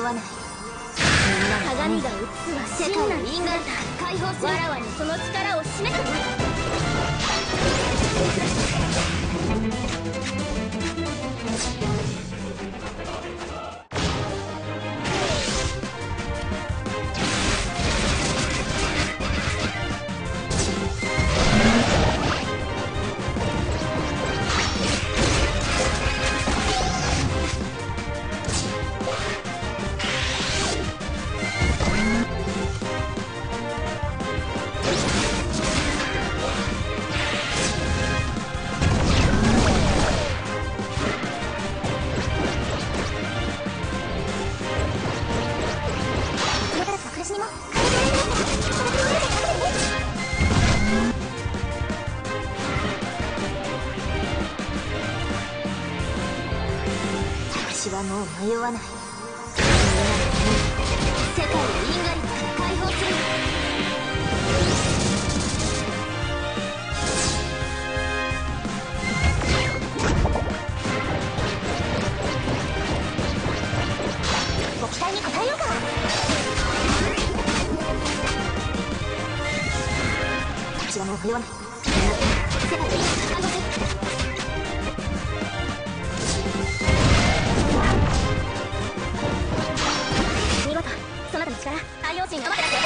わない。鏡が映すは真なる姿。解放する。わらわにその力を示す。私はもう迷わない。世界を因果律から解放する。ご期待に応えようか。私はもう迷わない。世界を因果から解放する。見事、そなたの力、太陽神が待ってますよ。